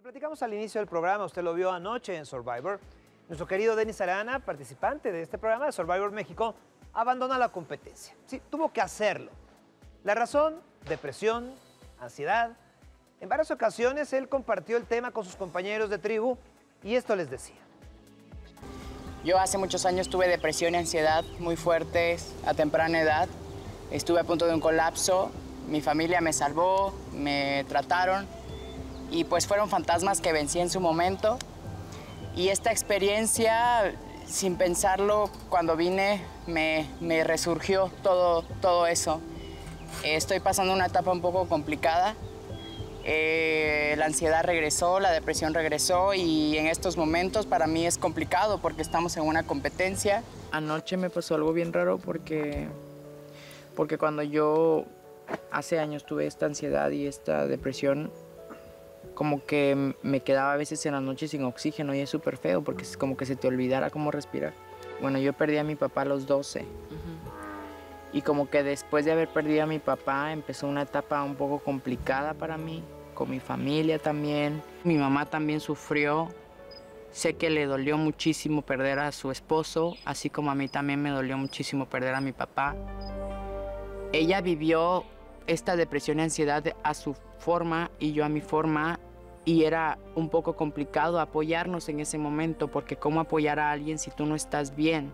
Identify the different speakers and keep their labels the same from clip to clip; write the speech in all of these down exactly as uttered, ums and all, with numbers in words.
Speaker 1: platicamos al inicio del programa, usted lo vio anoche en Survivor, nuestro querido Denis Arana, participante de este programa de Survivor México, abandona la competencia. Sí, tuvo que hacerlo. La razón, depresión, ansiedad. En varias ocasiones él compartió el tema con sus compañeros de tribu y esto les decía.
Speaker 2: Yo hace muchos años tuve depresión y ansiedad muy fuertes a temprana edad. Estuve a punto de un colapso. Mi familia me salvó, me trataron y pues fueron fantasmas que vencí en su momento. Y esta experiencia, sin pensarlo, cuando vine, me, me resurgió todo, todo eso. Estoy pasando una etapa un poco complicada. Eh, la ansiedad regresó, la depresión regresó y en estos momentos para mí es complicado porque estamos en una competencia. Anoche me pasó algo bien raro porque, porque cuando yo hace años tuve esta ansiedad y esta depresión, como que me quedaba a veces en la noche sin oxígeno y es súper feo porque es como que se te olvidara cómo respirar. Bueno, yo perdí a mi papá a los doce. Uh-huh. Y como que después de haber perdido a mi papá empezó una etapa un poco complicada para mí, con mi familia también. Mi mamá también sufrió. Sé que le dolió muchísimo perder a su esposo, así como a mí también me dolió muchísimo perder a mi papá. Ella vivió esta depresión y ansiedad a su forma y yo a mi forma, y era un poco complicado apoyarnos en ese momento, porque ¿cómo apoyar a alguien si tú no estás bien?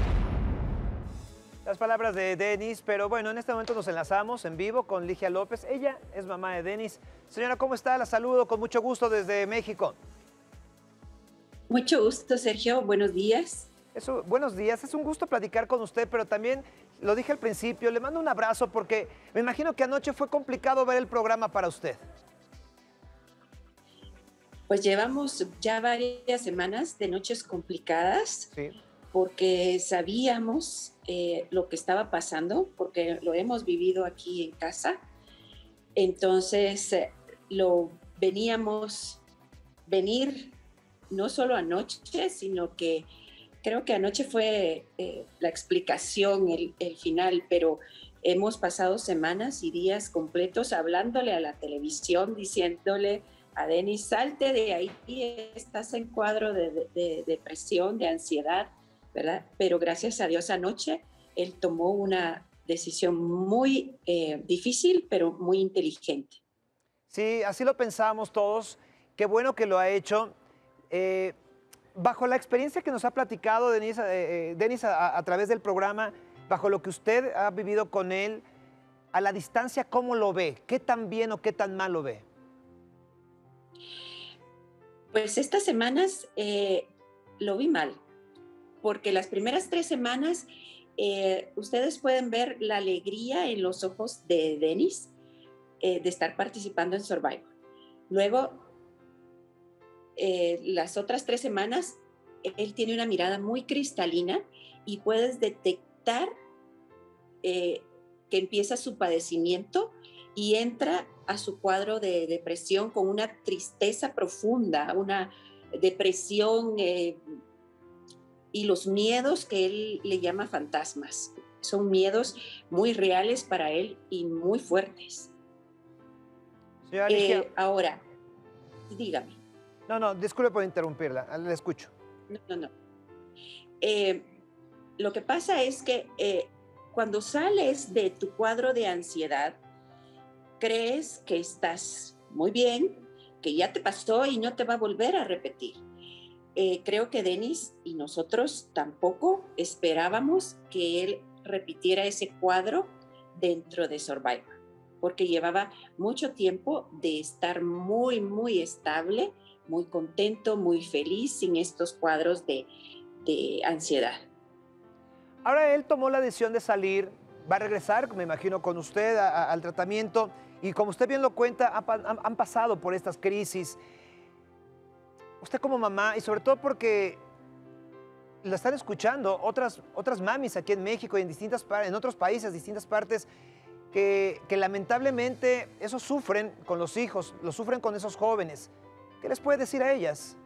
Speaker 1: Las palabras de Denis, pero bueno, en este momento nos enlazamos en vivo con Ligia López. Ella es mamá de Denis. Señora, ¿cómo está? La saludo con mucho gusto desde México.
Speaker 3: Mucho gusto, Sergio. Buenos días.
Speaker 1: Eso, buenos días. Es un gusto platicar con usted, pero también, lo dije al principio, le mando un abrazo porque me imagino que anoche fue complicado ver el programa para usted.
Speaker 3: Pues llevamos ya varias semanas de noches complicadas.
Speaker 1: Sí.
Speaker 3: Porque sabíamos eh, lo que estaba pasando, porque lo hemos vivido aquí en casa. Entonces, eh, lo veníamos venir no solo anoche, sino que creo que anoche fue eh, la explicación, el, el final, pero hemos pasado semanas y días completos hablándole a la televisión, diciéndole a Denis, salte de ahí, estás en cuadro de, de, de depresión, de ansiedad, ¿verdad? Pero gracias a Dios anoche él tomó una decisión muy eh, difícil, pero muy inteligente.
Speaker 1: Sí, así lo pensábamos todos. Qué bueno que lo ha hecho. Eh, bajo la experiencia que nos ha platicado Denis, eh, Denis a, a través del programa, bajo lo que usted ha vivido con él, a la distancia, ¿cómo lo ve? ¿Qué tan bien o qué tan mal lo ve?
Speaker 3: Pues estas semanas eh, lo vi mal. Porque las primeras tres semanas eh, ustedes pueden ver la alegría en los ojos de Denis eh, de estar participando en Survivor. Luego, eh, las otras tres semanas, él tiene una mirada muy cristalina y puedes detectar eh, que empieza su padecimiento y entra a su cuadro de depresión con una tristeza profunda, una depresión eh, y los miedos que él le llama fantasmas. Son miedos muy reales para él y muy fuertes.
Speaker 1: Señora Ligia,
Speaker 3: eh, ahora, dígame.
Speaker 1: No, no, disculpe por interrumpirla, le escucho.
Speaker 3: No, no, no. Eh, lo que pasa es que eh, cuando sales de tu cuadro de ansiedad, crees que estás muy bien, que ya te pasó y no te va a volver a repetir. Eh, creo que Denis y nosotros tampoco esperábamos que él repitiera ese cuadro dentro de Survivor, porque llevaba mucho tiempo de estar muy, muy estable, muy contento, muy feliz, sin estos cuadros de, de ansiedad.
Speaker 1: Ahora él tomó la decisión de salir, va a regresar, me imagino, con usted a, a, al tratamiento, y como usted bien lo cuenta, han, han, han pasado por estas crisis. Usted como mamá, y sobre todo porque la están escuchando otras, otras mamis aquí en México y en, distintas, en otros países, distintas partes, que, que lamentablemente eso sufren con los hijos, lo sufren con esos jóvenes. ¿Qué les puede decir a ellas?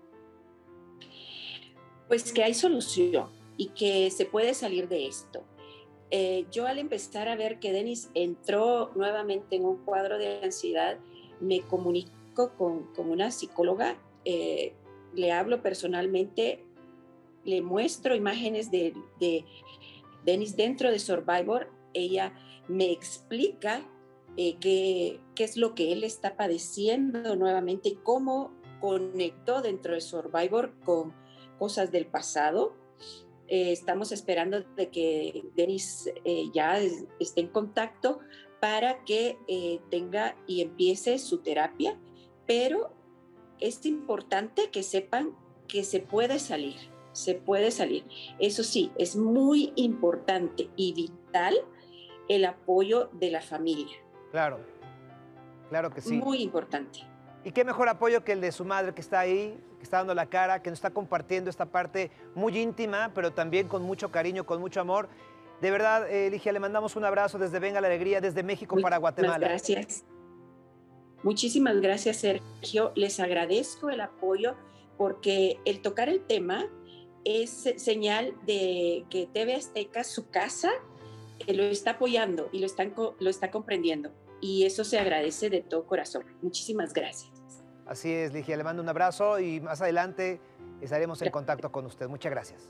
Speaker 3: Pues que hay solución y que se puede salir de esto. Eh, yo al empezar a ver que Denis entró nuevamente en un cuadro de ansiedad, me comuniqué platico con, con una psicóloga, eh, le hablo personalmente, le muestro imágenes de, de Dennis dentro de Survivor, ella me explica eh, qué, qué es lo que él está padeciendo nuevamente y cómo conectó dentro de Survivor con cosas del pasado. Eh, estamos esperando de que Dennis eh, ya es, esté en contacto para que eh, tenga y empiece su terapia, pero es importante que sepan que se puede salir, se puede salir. Eso sí, es muy importante y vital el apoyo de la familia.
Speaker 1: Claro, claro que sí.
Speaker 3: Muy importante.
Speaker 1: Y qué mejor apoyo que el de su madre, que está ahí, que está dando la cara, que nos está compartiendo esta parte muy íntima, pero también con mucho cariño, con mucho amor. De verdad, eh, Ligia, le mandamos un abrazo desde Venga la Alegría, desde México
Speaker 3: Muchas
Speaker 1: para Guatemala.
Speaker 3: Gracias. Muchísimas gracias, Sergio. Les agradezco el apoyo porque el tocar el tema es señal de que T V Azteca, su casa, eh, lo está apoyando y lo, están, lo está comprendiendo. Y eso se agradece de todo corazón. Muchísimas gracias.
Speaker 1: Así es, Ligia, le mando un abrazo y más adelante estaremos en contacto con usted. Muchas gracias.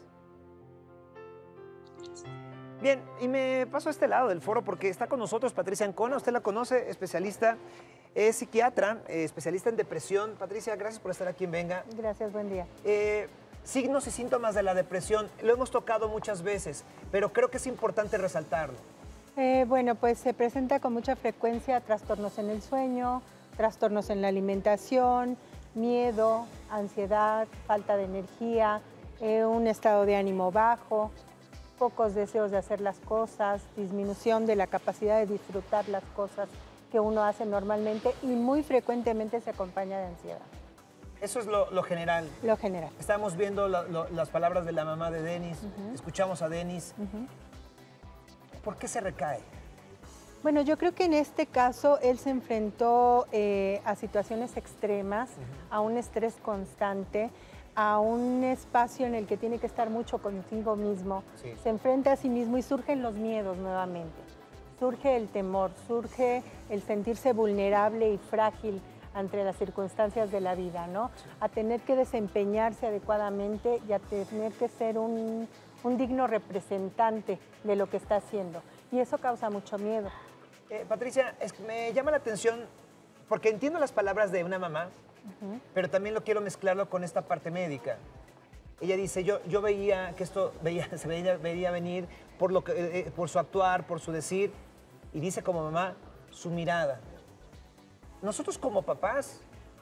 Speaker 1: Bien, y me paso a este lado del foro porque está con nosotros Patricia Ancona. Usted la conoce, especialista, es psiquiatra, eh, especialista en depresión. Patricia, gracias por estar aquí en Venga.
Speaker 4: Gracias, buen día.
Speaker 1: Eh, signos y síntomas de la depresión, lo hemos tocado muchas veces, pero creo que es importante resaltarlo.
Speaker 4: Eh, bueno, pues se presenta con mucha frecuencia trastornos en el sueño, trastornos en la alimentación, miedo, ansiedad, falta de energía, eh, un estado de ánimo bajo, pocos deseos de hacer las cosas, disminución de la capacidad de disfrutar las cosas que uno hace normalmente y muy frecuentemente se acompaña de ansiedad.
Speaker 1: Eso es lo, lo general.
Speaker 4: Lo general.
Speaker 1: Estamos viendo lo, lo, las palabras de la mamá de Dennis, uh-huh. escuchamos a Dennis. Uh-huh. ¿Por qué se recae?
Speaker 4: Bueno, yo creo que en este caso él se enfrentó eh, a situaciones extremas, uh-huh. a un estrés constante, a un espacio en el que tiene que estar mucho consigo mismo, sí. se enfrenta a sí mismo y surgen los miedos nuevamente. Surge el temor, surge el sentirse vulnerable y frágil ante las circunstancias de la vida, ¿no? Sí. A tener que desempeñarse adecuadamente y a tener que ser un, un digno representante de lo que está haciendo. Y eso causa mucho miedo.
Speaker 1: Eh, Patricia, es, me llama la atención, porque entiendo las palabras de una mamá, uh-huh. pero también lo quiero mezclarlo con esta parte médica. Ella dice, yo, yo veía que esto veía, se veía, veía venir por, lo que, eh, por su actuar, por su decir, y dice como mamá, su mirada. Nosotros como papás,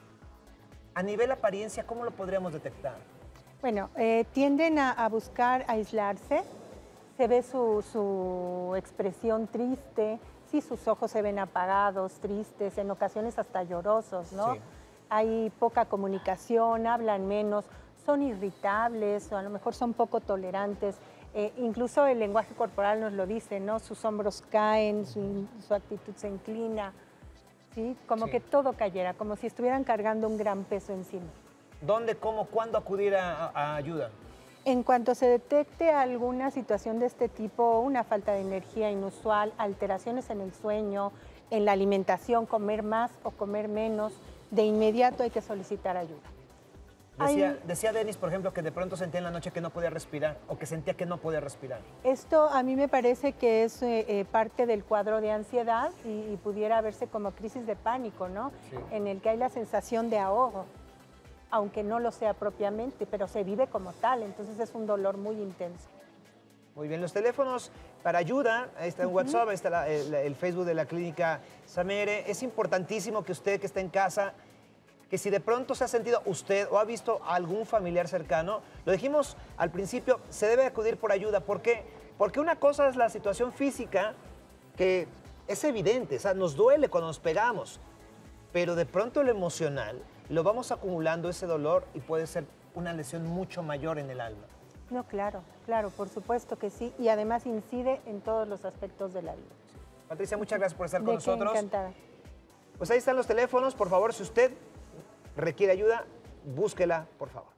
Speaker 1: a nivel apariencia, ¿cómo lo podríamos detectar?
Speaker 4: Bueno, eh, tienden a, a buscar aislarse, se ve su, su expresión triste, sí, sus ojos se ven apagados, tristes, en ocasiones hasta llorosos, ¿no? Sí. Hay poca comunicación, hablan menos, son irritables o a lo mejor son poco tolerantes. Eh, incluso el lenguaje corporal nos lo dice, ¿no? Sus hombros caen, su, su actitud se inclina, ¿sí? Como sí. que todo cayera, como si estuvieran cargando un gran peso encima.
Speaker 1: ¿Dónde, cómo, cuándo acudir a, a ayuda?
Speaker 4: En cuanto se detecte alguna situación de este tipo, una falta de energía inusual, alteraciones en el sueño, en la alimentación, comer más o comer menos, de inmediato hay que solicitar ayuda.
Speaker 1: Decía,
Speaker 4: hay,
Speaker 1: decía Dennis, por ejemplo, que de pronto sentía en la noche que no podía respirar o que sentía que no podía respirar.
Speaker 4: Esto a mí me parece que es eh, eh, parte del cuadro de ansiedad y, y pudiera verse como crisis de pánico, ¿no? Sí. En el que hay la sensación de ahogo, aunque no lo sea propiamente, pero se vive como tal, entonces es un dolor muy intenso.
Speaker 1: Muy bien, los teléfonos para ayuda, ahí está en uh-huh. WhatsApp, ahí está la, el, el Facebook de la Clínica Samere. Es importantísimo que usted que está en casa, que si de pronto se ha sentido usted o ha visto a algún familiar cercano, lo dijimos al principio, se debe acudir por ayuda. ¿Por qué? Porque una cosa es la situación física, que es evidente, o sea, nos duele cuando nos pegamos, pero de pronto lo emocional, lo vamos acumulando ese dolor y puede ser una lesión mucho mayor en el alma.
Speaker 4: No, claro, claro, por supuesto que sí, y además incide en todos los aspectos de la vida.
Speaker 1: Sí. Patricia, muchas gracias por estar
Speaker 4: de
Speaker 1: con nosotros.
Speaker 4: Encantada.
Speaker 1: Pues ahí están los teléfonos, por favor, si usted requiere ayuda, búsquela, por favor.